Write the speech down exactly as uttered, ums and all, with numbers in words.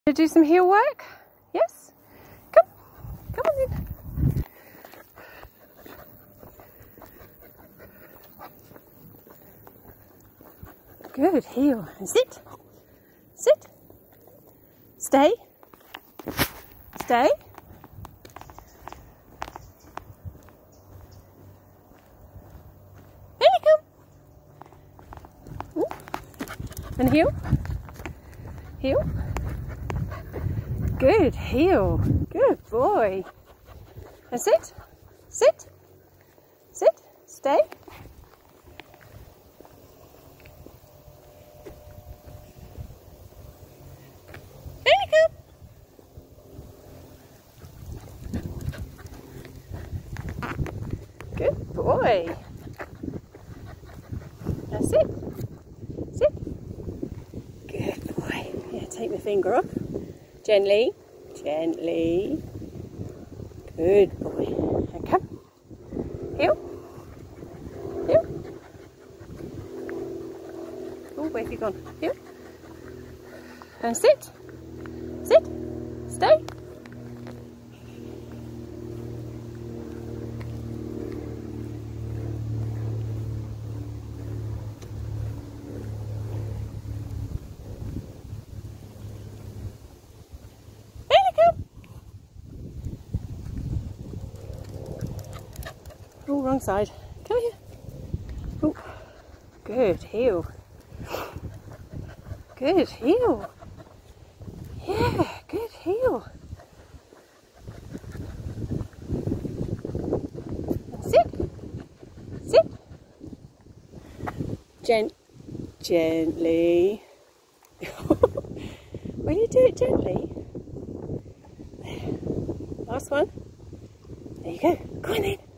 To do some heel work? Yes? Come, come on in. Good, heel. And sit. Sit. Stay. Stay. There you come. And heel. Heel. Good, heel. Good boy. And sit. Sit. Sit. Stay. There you go. Good boy. Now sit. Sit. Good boy. Yeah, take the finger off. Gently, gently. Good boy. Now come. Heel. Heel. Oh, where have you gone? Heel. And sit. Sit. Stay. Oh, wrong side. Come here. Oh, good heel. Good heel. Yeah, good heel. Sit. Sit. Gent gently. Will you do it gently? There. Last one. There you go. Go on then.